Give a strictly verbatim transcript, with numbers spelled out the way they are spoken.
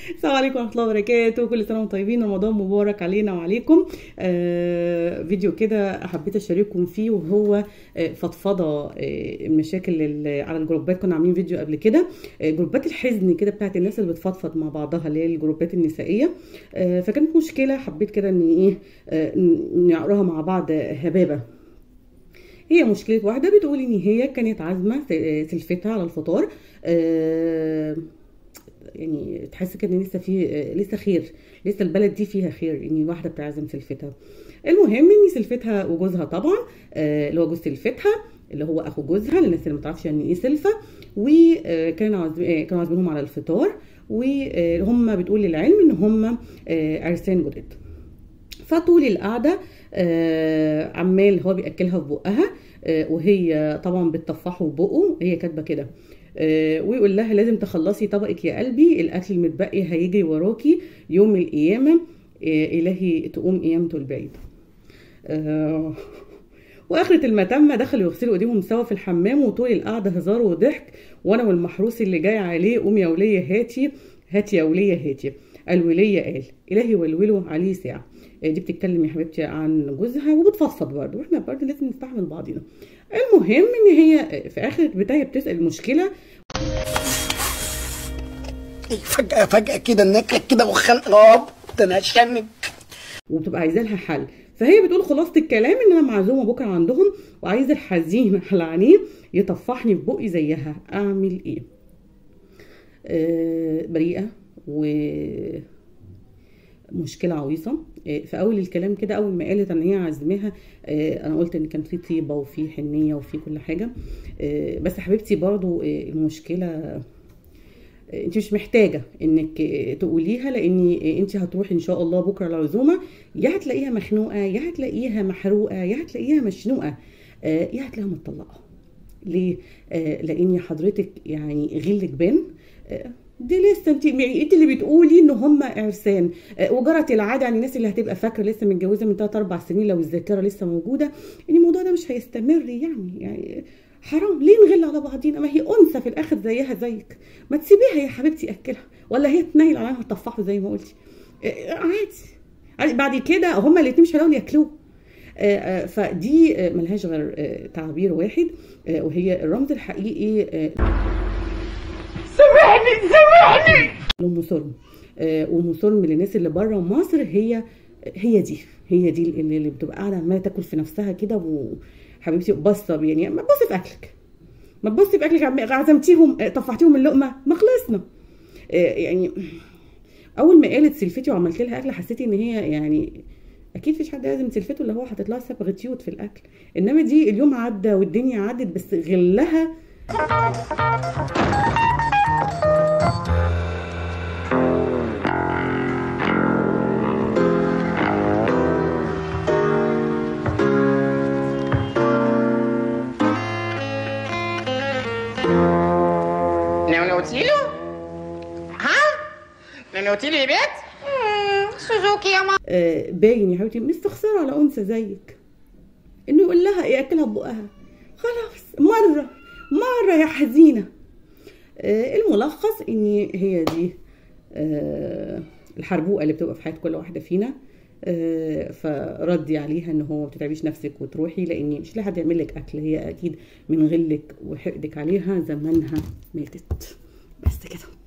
السلام عليكم ورحمه الله وبركاته. كل سنه وانتم طيبين، رمضان مبارك علينا وعليكم. آه فيديو كده حبيت اشارككم فيه، وهو آه فضفضه آه المشاكل اللي على الجروبات. كنا عاملين فيديو قبل كده آه جروبات الحزن كده بتاعت الناس اللي بتفضفض مع بعضها، اللي هي الجروبات النسائيه. آه فكانت مشكله حبيت كده ان ايه آه نقراها مع بعض هبابه. هي مشكله واحده بتقول ان هي كانت عازمه سلفتها على الفطار، آه يعني تحس كده ان لسه في لسه خير، لسه البلد دي فيها خير، ان واحده بتعزم سلفتها. المهم ان سلفتها وجوزها طبعا آه اللي هو جوز سلفتها اللي هو اخو جوزها، للناس اللي ما تعرفش يعني ايه سلفه، وكانوا عازمين كانوا عازمينهم على الفطار، وهم بتقول للعلم ان هم عرسان جدد. فطول القعده آه عمال هو بياكلها في بقها، آه وهي طبعا بتطفحه ببقه، هي كاتبه كده آه ويقول لها لازم تخلصي طبقك يا قلبي، الاكل المتبقي هيجري وراكي يوم القيامه، آه الهي تقوم قيامته البعيد. آه واخرة المتمه دخلوا يغسلوا ايديهم سوا في الحمام، وطول القعده هزار وضحك، وانا والمحروس اللي جاي عليه قوم يا وليه هاتي هاتي يا وليه هاتي. الوليه قال الهي ولوله عليه ساعه. دي بتتكلم يا حبيبتي عن جوزها وبتفضفض برضه، واحنا برضه لازم نستحمل بعضينا. المهم ان هي في اخر البدايه بتسال المشكله فجاه فجاه كده النكد كده وخنقه ده انا هشنك، وبتبقى عايزه لها حل. فهي بتقول خلاصه الكلام ان انا معزومه بكره عندهم، وعايزه الحزين على عينيه يطفحني في بقي زيها، اعمل ايه؟ آه بريئه ومشكله عويصه. في اول الكلام كده اول ما قالت ان هي عازماها، انا قلت ان كان في طيبه وفي حنيه وفي كل حاجه، بس حبيبتي برضو المشكله انت مش محتاجه انك تقوليها، لان انت هتروحي ان شاء الله بكره العزومه، يا هتلاقيها مخنوقه يا هتلاقيها محروقه يا هتلاقيها مشنوقه يا هتلاقيها متطلقه. ليه؟ لان حضرتك يعني غلك بان، دي لسه انت انت اللي بتقولي ان هم عرسان، وجرت العاده يعني الناس اللي هتبقى فاكره لسه متجوزه من ثلاث اربع سنين لو الذاكره لسه موجوده ان الموضوع ده مش هيستمر. يعني يعني حرام ليه نغل على بعضينا؟ ما هي انثى في الاخر زيها زيك، ما تسيبيها يا حبيبتي اكلها، ولا هي تنيل عليها تطفحه زي ما قلتي عادي. بعد كده هما الاثنين مش هيلاقوا ياكلوه. فدي ملهاش غير تعبير واحد، وهي الرمز الحقيقي سامحني سامحني لأم سلم. وأم سلم للناس اللي بره مصر هي هي دي هي دي اللي, اللي بتبقى قاعده عماله تاكل في نفسها كده، وحبيبتي بصه يعني ما تبصي في اكلك، ما تبصي في اكلك، عزمتيهم طفحتيهم اللقمه ما خلصنا. يعني اول ما قالت سلفتي وعملت لها اكل حسيتي ان هي يعني اكيد مفيش حد لازم سلفته اللي هو حاطط لها صبغه يود في الاكل، انما دي اليوم عدى والدنيا عدت بس غلها. نونوتيلو؟ ها؟ نونوتيلو يا بنت؟ سوزوكي يا ماما. آه باين يا حبيبتي مستخسره على انثى زيك انه يقول لها ياكلها ببقها. خلاص مره مره يا حزينه. آه الملخص ان هي دي آه الحربوقه اللي بتبقى في حياه كل واحده فينا. آه فردي عليها ان هو ما تتعبيش نفسك وتروحي، لان مش لاقي حد يعمل لك اكل، هي اكيد من غلك وحقدك عليها زمانها ماتت. بس كده.